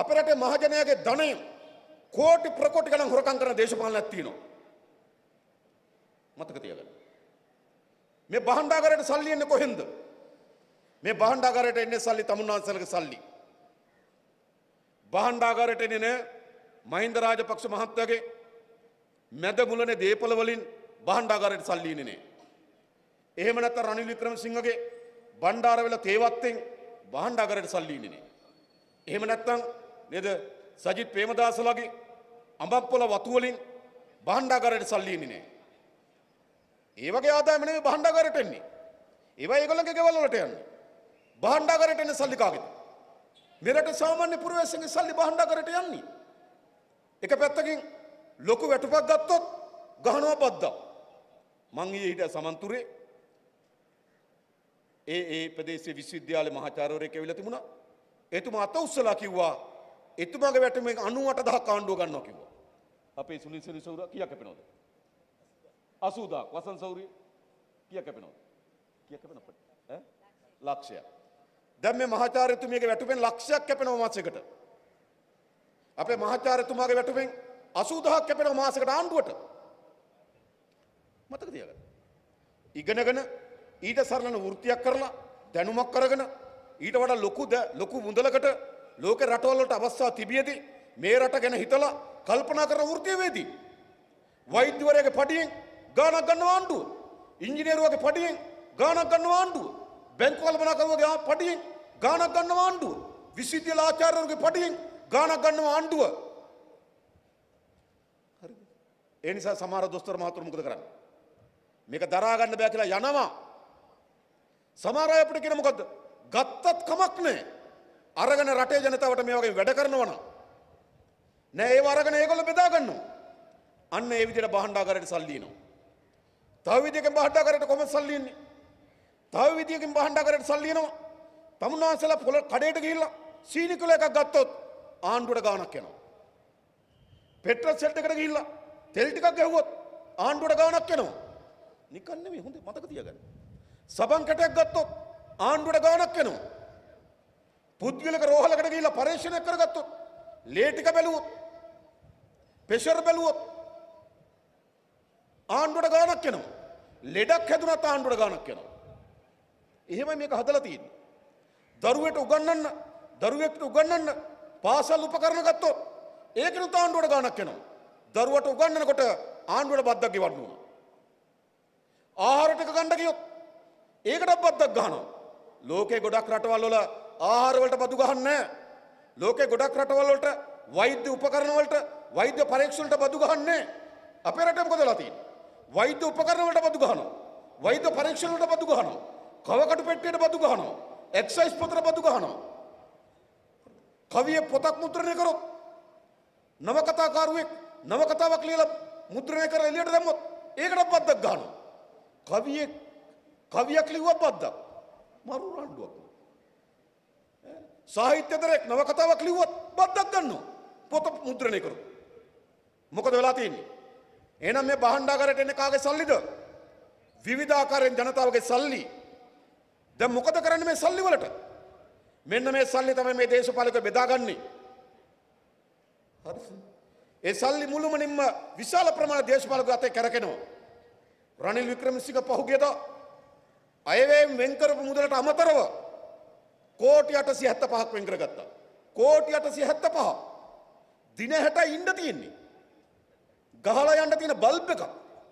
අපේ රටේ මහජනයාගේ ධනය කෝටි ප්‍රකෝටි ගණන් හොරකම් කරන දේශපාලනයක් තියෙනවා. මතක තියාගන්න. මේ භාණ්ඩාගාරයට සල්ලි එන්නේ කොහෙන්ද? මේ භාණ්ඩාගාරයට එන්නේ සල්ලි තමුන්නාන්සලගේ සල්ලි. භාණ්ඩාගාරයට එන්නේ නෑ මහින්ද රාජපක්ෂ මහත්තයාගේ මැද මුලනේ දීපල වලින් භාණ්ඩාගාරයට සල්ලි එන්නේ නෑ. එහෙම නැත්නම් රනිල් වික්‍රමසිංහගේ බණ්ඩාරවැල තේවත්තෙන් භාණ්ඩාගාරයට සල්ලි එන්නේ නෑ. එහෙම නැත්නම් නේද සජිත් ප්‍රේමදාසලාගේ අඹපොළ වතු වලින් භාණ්ඩාගාරයට සල්ලි එන්නේ නෑ. ඒ වගේ ආදායම නෙවෙයි භාණ්ඩාගාරයට එන්නේ. ඒවා ඒගොල්ලන්ගේ ගෙවල් වලට යන්නේ. භාණ්ඩාගාරයට එන්නේ සල්ලි කාගේද? මෙරට සාමාන්‍ය පුරවැසියන්ගේ සල්ලි භාණ්ඩාගාරයට යන්නේ. එක පැත්තකින් ලොකු වැටුපක් ගත්තොත් ගහනවා බද්දා. මං ඊයේ හිටිය සමන්තුරේ ඒ ප්‍රදේශයේ විශ්වවිද්‍යාලේ මහාචාර්යවරයෙක් ඇවිල්ලා තිබුණා. එතුමා අත උස්සලා කිව්වා එතුමාගේ වැටුමෙන් 98000ක් ආණ්ඩුව ගන්නවා කිව්වා. අපේ සුනිල් සෙනසුරා කීයක් කැපෙනවද? 80000ක්. වසන් සෞරිය කීයක් කැපෙනවද? කීයක් කැපෙනවද? ලක්ෂයක්. දැන් මේ මහාචාර්යතුමියගේ වැටුපෙන් ලක්ෂයක් කැපෙනවා මාසෙකට. අපේ මහාචාර්යතුමාගේ වැටුපෙන් 80000ක් කැපෙනවා මාසෙකට ආණ්ඩුවට. මතක තියාගන්න. ඉගෙනගෙන ඊට සරලන වෘත්තියක් කරලා දැනුමක් කරගෙන ඊට වඩා ලොකු මුදලකට ලෝක රටවල් වලට අවස්ථාව තිබියදී මේ රට ගැන හිතලා කල්පනා කරන වෘත්තීයවේදී වෛද්‍යවරයාගේ පඩියෙන් ගාණක් ගන්නවා ආණ්ඩුව. ඉංජිනේරුවගේ පඩියෙන් ගාණක් ගන්නවා ආණ්ඩුව. බැංකු කල්පනාකරුවගේ පඩියෙන් ගාණක් ගන්නවා ආණ්ඩුව. විශ්වවිද්‍යාල ආචාර්යවරුගේ පඩියෙන් ගාණක් ගන්නවා ආණ්ඩුව. හරිද? ඒ නිසා සමහර දොස්තර මහතුරු මොකද කරන්නේ? මේක දරා ගන්න බෑ කියලා යනවා. සමහර අය අපිට කියන මොකද්ද? ගත්තත් කමක් නැහැ. අරගෙන රටේ ජනතාවට මේ වගේ වැඩ කරනවා නම් නෑ ඒව අරගෙන ඒගොල්ලෝ බෙදා ගන්නවා. අන්න ඒ විදිහට භාණ්ඩාගාරයට සල්ලි එනවා. තව විදිහකින් භාණ්ඩාගාරයට කොහොමද සල්ලි එන්නේ? තව විදිහකින් භාණ්ඩාගාරයට සල්ලි එනවා. තමුන්නාන්සලා කඩේට ගිහිල්ලා සීනි කිලෝ එකක් ගත්තොත් ආණ්ඩුවට ගාණක් යනවා. පෙට්‍රල් සෙට් එකට ගිහිල්ලා තෙල් ටිකක් ගැහුවොත් ආණ්ඩුවට ගාණක් යනවා. නිකන් නෙමෙයි හොඳ මතක තියාගන්න. සබන් කැටයක් ගත්තොත් ආණ්ඩුවට ගාණක් යනවා. පුද්ගලික රෝහලකට ගිහිල්ලා පරීක්ෂණයක් කරගත්තොත් ලේ ටික බැලුවොත් ප්‍රෙෂර් බැලුවොත් ආණ්ඩුවට ගාණක් යනවා. ලෙඩක් හැදුනත් ආණ්ඩුවට ගාණක් යනවා. එහෙමයි මේක හදලා තියෙන්නේ. දරුවෙක්ට උගන්වන්න පාසල් උපකරණ ගත්තොත් ඒකෙනුත් ආණ්ඩුවට ගාණක් යනවා. දරුවට උගන්වනකොට ආණ්ඩුවට බද්දක් ගෙවන්න ඕන. ආහාර ටික ගන්න ගියොත් ඒකටත් බද්දක් ගහනවා. ලෝකේ ගොඩක් රටවල් වල ආහාර වලට බදු ගහන්නේ නැහැ. ලෝකේ ගොඩක් රටවල් වලට වෛද්‍ය උපකරණ වලට වෛද්‍ය පරීක්ෂණ වලට බදු ගහන්නේ නැහැ. අපේ රටේ මොකද වෙලා තියෙන්නේ? වෛද්‍ය උපකරණ වලට බදු ගහනවා. වෛද්‍ය පරීක්ෂණ වලට බදු ගහනවා. කවකටු පෙට්ටියට බදු ගහනවා. එක්සයිස් පොතට බදු ගහනවා. කවිය පොතක් මුද්‍රණය කරොත් නවකතාකාරුවෙක් නවකතාවක් ලියලා මුද්‍රණය කරලා එළියට දැම්මොත් ඒකටත් බද්දක් ගහනවා. කවියක් ලිව්වා බද්දක්. මරු රණ්ඩුවක්. සාහිත්‍යදරෙක් නවකතාවක් ලිව්වොත් බද්දක් ගන්නවා. පොත මුද්‍රණය කරොත්. මොකද වෙලා තියෙන්නේ? එහෙනම් මේ භාණ්ඩාගාරයට එන්නේ කාගේ සල්ලිද? විවිධ ආකාරයෙන් ජනතාවගේ සල්ලි. දැන් මොකද කරන්නේ මේ සල්ලි වලට? මෙන්න මේ සල්ලි තමයි මේ දේශපාලකයෝ බෙදාගන්නේ. හරිද? ඒ සල්ලි මුළුමනින්ම විශාල ප්‍රමාණ දේශපාලකයෝ අතේ කරකිනවා. රනිල් වික්‍රමසිංහ පහුගියදා අයවැයෙන් වෙන් කරපු මුදලට අමතරව කෝටි 875ක් වෙන් කරගත්තා. කෝටි 875. දින 60 ඉන්න තියෙන්නේ. ගහලා යන්න තියෙන බල්බ් එක.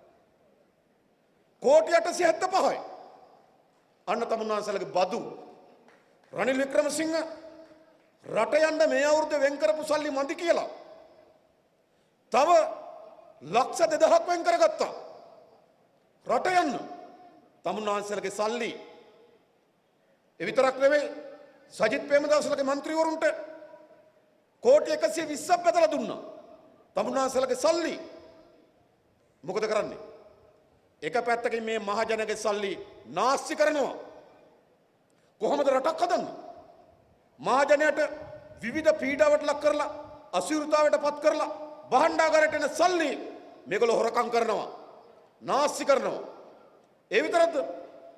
කෝටි 875යි. අන්න තමුන්නාන්සලගේ බදු. රනිල් වික්‍රමසිංහ රට යන්න මේ අවුරුද්දේ වෙන් කරපු සල්ලි මදි කියලා. තව ලක්ෂ 2000ක් වෙන් කරගත්තා. රට යන්න තමුන්නාන්සලගේ සල්ලි. ඒ විතරක් නෙවෙයි සජිත් ප්‍රේමදාසලගේ മന്ത്രിවරුන්ට කෝටි 120ක් බෙදලා දුන්නා. තමුන්නාන්සලගේ සල්ලි. මොකද කරන්නේ? එක පැත්තකින් මේ මහජනගේ සල්ලි නාස්ති කරනවා. කොහොමද රටක් හදන්නේ? මහජනයට විවිධ පීඩාවට ලක් කරලා අසීරුතාවයට පත් කරලා භාණ්ඩාගාරයට එන සල්ලි මේගොල්ලෝ හොරකම් කරනවා. නාස්ති කරනවා. ඒ විතරක්ද?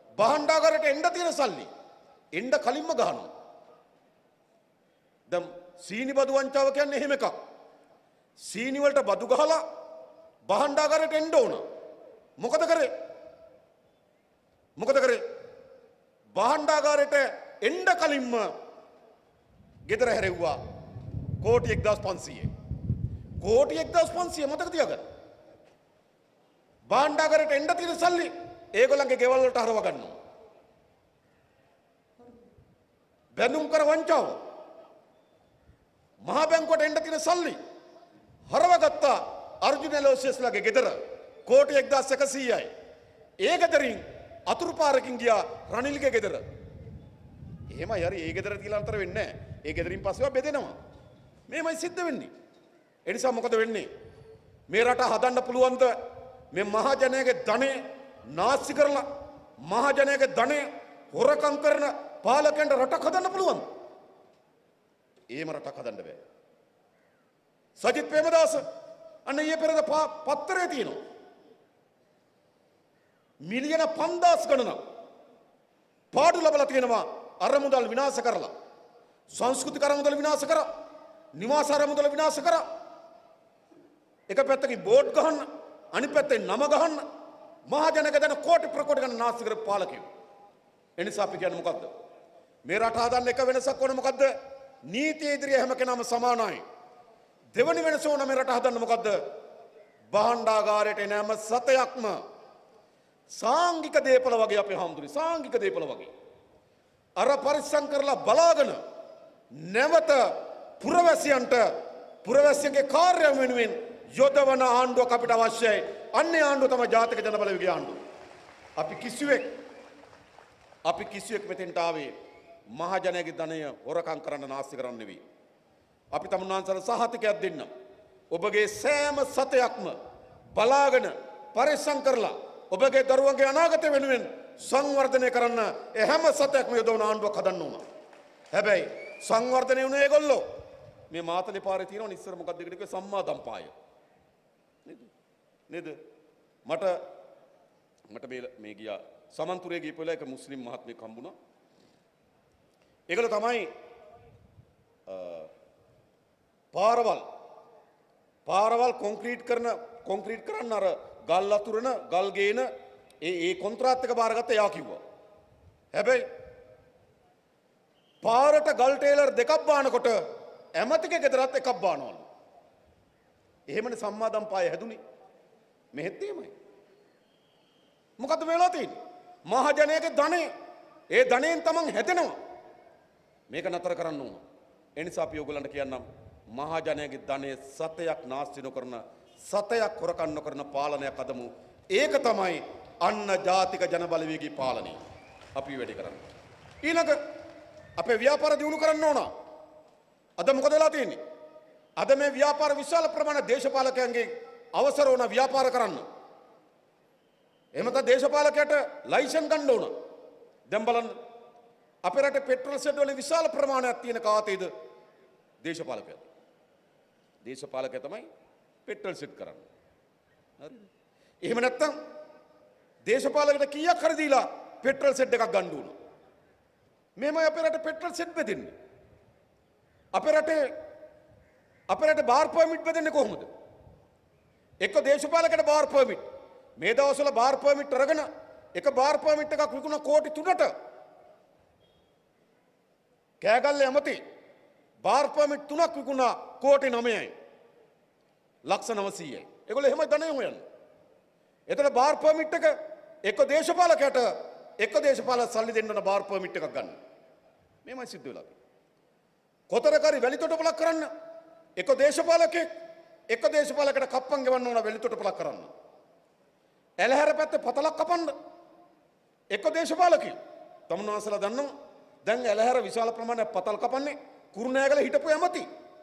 භාණ්ඩාගාරයට එන්න තියෙන සල්ලි එන්න කලින්ම ගහනවා. දැන් සීනි බදු වංචාව කියන්නේ එහෙම එකක්. සීනි වලට බදු ගහලා භාණ්ඩාගාරයට එන්න ඕන. මොකද කරේ? භාණ්ඩාගාරයට එන්න කලින්ම ගෙදර හැරෙව්වා කෝටි 1500. කෝටි 1500 මතක තියාගන්න. භාණ්ඩාගාරයට එන්න තියෙන සල්ලි ඒගොල්ලන්ගේ ගෙවල් වලට හරව ගන්නවා. බැඳුම් කර වංචාව. මහා බැංකුවට එන්න තියෙන සල්ලි හරවගත්තා අර්ජුන ලෝසියස්ලාගේ ගෙදර කෝටි 1100යි. ඒ ගෙදරින් අතුරු පාරකින් ගියා රනිල්ගේ ගෙදර. එහෙමයි හරි ඒ ගෙදර තියලා අතර වෙන්නේ නැහැ. ඒ ගෙදරින් පස්සේව බෙදෙනවා. මේමයි සිද්ධ වෙන්නේ. ඒ නිසා මොකද වෙන්නේ? මේ රට හදන්න පුළුවන්ද? මේ මහජනයාගේ ධනෙ නාස්ති කරලා මහජනයාගේ ධනෙ හොරකම් කරන පාලකයන්ට රටක් හදන්න පුළුවන්ද? එහෙම රටක් හදන්න බෑ. සජිත් ප්‍රේමදාස අන්න ඊයේ පෙරේද පත්තරේ තියෙනවා. මිලියන 5000 ගණනක් පාඩු ලබලා තියෙනවා අරමුදල් විනාශ කරලා. සංස්කෘතික අරමුදල් විනාශ කරා. නිවාස අරමුදල් විනාශ කරා. එක පැත්තකින් බෝඩ් ගහන්න අනිත් පැත්තෙන් නම ගහන්න මහජනක දැන කෝටි ප්‍රකෝටි ගණන් නාස්ති කරපු පාලකයෝ. එනිසා අපි කියන්නේ මොකද්ද? මේ රට හදන්න එක වෙනසක් ඕන මොකද්ද? නීතිය ඉදිරියේ හැම කෙනාම සමානයි. දෙවනි වෙනස ඕන මේ රට හදන්න මොකද්ද? භාණ්ඩාගාරයට එන හැම සතයක්ම සාංගික දේපල වගේ අපේ හාමුදුරුවෝ සාංගික දේපල වගේ අර පරිස්සම් කරලා බලාගෙන නැවත පුරවැසියන්ගේ කාර්ය වෙනුවෙන් යොදවන ආණ්ඩුවක් අපිට අවශ්‍යයි. අන්නේ ආණ්ඩුව තමයි ජාතික ජනබලවේගයේ ආණ්ඩුව. අපි කිසිවෙක් මෙතෙන්ට ආවේ මහජනයාගේ ධනය හොරකම් කරන්න නාස්ති කරන්න නෙවෙයි. අපි තමුන්වන්සලා සහතිකයක් දෙන්න. ඔබගේ සෑම සතයක්ම බලාගෙන පරිස්සම් කරලා ඔබගේ දරුවන්ගේ අනාගතය වෙනුවෙන් සංවර්ධනය කරන්න ඒ හැම සතයක්ම යොදවන ආණ්ඩුවක් හදන්න ඕන. හැබැයි සංවර්ධනය වුණේ ඒගොල්ලෝ මේ මාතලේ පාරේ තියෙනවා ඉස්සර මොකක්ද ඒකට කිව්වේ සම්මා දම්පාය. නේද? මට මේ ගියා සමන්තුරේ ගිහපු වෙලාව එක මුස්ලිම් මහත්මයෙක් හම්බුණා. ඒගොල්ලෝ තමයි පාරවල් කොන්ක්‍රීට් කරන්න අර ගල් අතුරන ගල් ගේන ඒ කොන්ත්‍රාත් එක බාරගත්ත යා කිව්වා. හැබැයි පාරට ගල් ටේලර් දෙකක් බානකොට ඇමතිගේ ගෙදරත් එකක් බානවලු. එහෙමනේ සම්මාදම් පාය හැදුනේ. මෙහෙත් එහෙමයි. මොකද වෙලා තියෙන්නේ? මහජනයාගේ ධනෙ ඒ ධනෙන් තමන් හැදෙනවා. මේක නතර කරන්න ඕන. ඒ නිසා අපි ඔයගොල්ලන්ට කියන්නම් මහජනයාගේ ධනෙ සතයක් නාස්ති නොකරන සතයක් හොරකම් නොකරන පාලනයක් අදමු. ඒක තමයි අන්න ජාතික ජනබලවේගී පාලනය. අපි වැඩි කරන්නේ. ඊළඟ අපේ ව්‍යාපාර දියුණු කරන්න ඕන. අද මොකද වෙලා තියෙන්නේ? අද මේ ව්‍යාපාර විශාල ප්‍රමාණ දේශපාලකයන්ගේ අවසර වුණ ව්‍යාපාර කරන්න. එහෙම නැත්නම් දේශපාලකයට ලයිසන් ගන්න ඕන. දැන් බලන්න අපේ රටේ පෙට්‍රල් සෙඩ් වල විශාල ප්‍රමාණයක් තියෙන කාතේද? දේශපාලකයෝ. දේශපාලකයා තමයි පෙට්‍රල් සෙට් කරන්නේ. හරිද? එහෙම නැත්නම් දේශපාලකයට කීයක් හරි දීලා පෙට්‍රල් සෙට් එකක් ගන්න ඕන. මේමයි අපේ රටේ පෙට්‍රල් සෙට් බෙදෙන්නේ. අපේ රටේ බාර් පර්මිට් බෙදෙන්නේ කොහොමද? එක දේශපාලකයට බාර් පර්මිට්. මේ දවස්වල බාර් පර්මිට් අරගෙන එක බාර් පර්මිට් එකක් විකුණන කෝටි 3ට. කෑගල්ලේ ඇමති බාර් පර්මිට් 3ක් විකුණා කෝටි 9යි. ලක්ෂ 900යි. ඒගොල්ලෝ එහෙමයි ධනය හොයන්නේ. එතන බාර් පර්මිට් එක දේශපාලකයට දේශපාලක සල්ලි දෙන්න ඕන බාර් පර්මිට් එකක් ගන්න. මේමයි සිද්ධ වෙලා තියෙන්නේ. කොතරකරි වැලිතොටුපලක් කරන්න දේශපාලකයට කප්පම් ගෙවන්න ඕන වැලිතොටුපලක් කරන්න. ඇලහැර පැත්තේ පතලක් කපන්න දේශපාලකයෝ. තමුන්වන්සලා දන්නවා දැන් ඇලහැර විශාල ප්‍රමාණයක් පතල් කපන්නේ කුරුණෑගල හිටපු ඇමති.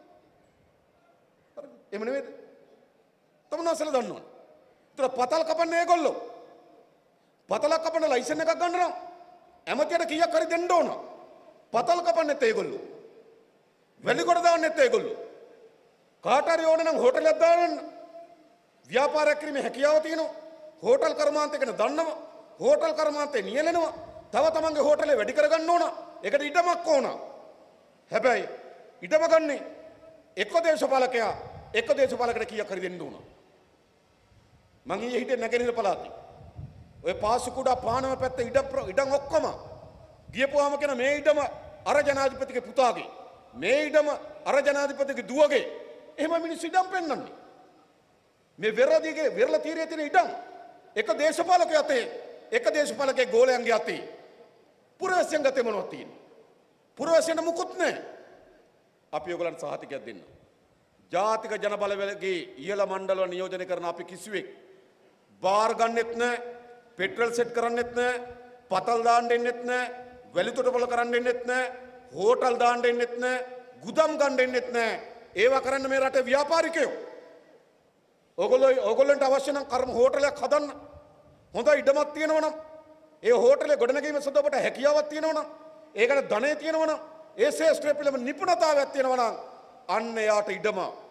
හරිද? එහෙම නෙවෙයිද? තමුන්වන්සලා දන්නවනේ. ඒතර පතල් කපන්නේ ඒගොල්ලෝ. පතලක් කපන්න ලයිසන් එකක් ගන්න නම් ඇමතියට කීයක් හරි දෙන්න ඕන. පතල් කපන්නෙත් ඒගොල්ලෝ. වැලිකොට දාන්නෙත් ඒගොල්ලෝ. කාට හරි ඕන නම් හෝටලයක් දාන්න ව්‍යාපාරයක් කිරීමේ හැකියාව තියෙනවා. හෝටල් කර්මාන්තය ගැන දන්නවා. හෝටල් කර්මාන්තේ නියැලෙනවා. තව තමන්ගේ හෝටලේ වැඩි කරගන්න ඕන. ඒකට ඉඩමක් ඕන. හැබැයි ඉඩම ගන්නේ එක දේශපාලකයා එක දේශපාලකයට කීයක් හරි දෙන්න උනා. මං ඊයේ හිටියේ නැගෙනහිර පළාතේ. ඔය පාසු කුඩා පානම පැත්ත ඉඩම් ඔක්කොම ගියපුවාම කියන මේ ඉඩම අර ජනාධිපතිගේ පුතාගේ, මේ ඉඩම අර ජනාධිපතිගේ දුවගේ. එහෙම මිනිස්සු ඉඩම් පෙන්නන්නේ. මේ වෙරළ තීරයේ තියෙන ඉඩම් එක දේශපාලකයා අතේ, එක දේශපාලකයේ ගෝලයන්ගේ අතේ. පුරවැසියන් ගතේ මොනවද තියෙන්නේ? පුරවැසියන්ට මුකුත් නැහැ. අපි ඔයගලන්ට සහතිකයක් දෙන්න. ජාතික ජන බලවේගයේ ඉහළ මණ්ඩලව නියෝජනය කරන අපි කිසිවෙක් බාර් ගන්නෙත් නැහැ, පෙට්‍රල් සෙට් කරන්නෙත් නැහැ, පතල් දාන්න දෙන්නෙත් නැහැ, වැලිතොට පොළ කරන්න දෙන්නෙත් නැහැ, හෝටල් දාන්න දෙන්නෙත් නැහැ, ගුදම් ගන්න දෙන්නෙත් නැහැ. ඒවා කරන්න මේ රටේ ව්‍යාපාරිකයෝ. ඕගොල්ලන්ට අවශ්‍ය නම් කර්ම හෝටලයක් හදන්න. හොඳ ඉඩමක් තියෙනවා නම් ඒ හෝටලේ ගොඩනැගීම සඳහා ඔබට හැකියාවක් තියෙනවා නම්, ඒකට ධනෙ තියෙනවා නම්, ඒ ශේෂ්ත්‍රය පිළිබඳ නිපුණතාවයක් තියෙනවා නම් අන්න එයාට ඉඩම